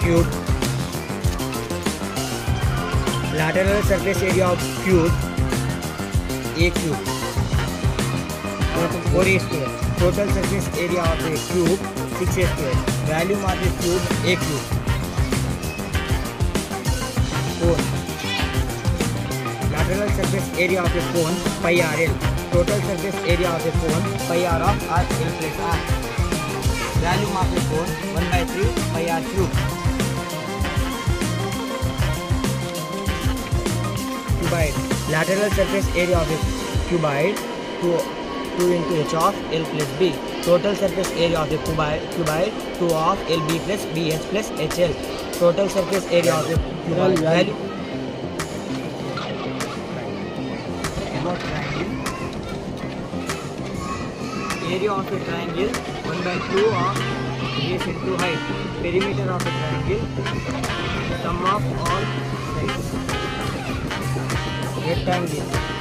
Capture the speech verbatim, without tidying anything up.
cube. Lateral surface area of cube A cube. four A square. Total surface area of a cube six A square. Volume of a cube A cube. Cone. Lateral surface area of a cone pi R L. Total surface area of a cone pi R of R L plus R. Volume of a cone one by three pi R cube. Cuboid. Lateral surface area of a cuboid two, two into h of L plus b. Total surface area of a cuboid, cuboid two of L b plus b h plus H L. Total surface area of a cuboid value. About triangle. Area of a triangle one by two of base into height. Perimeter of a triangle. Sum of all sides. Rectangle.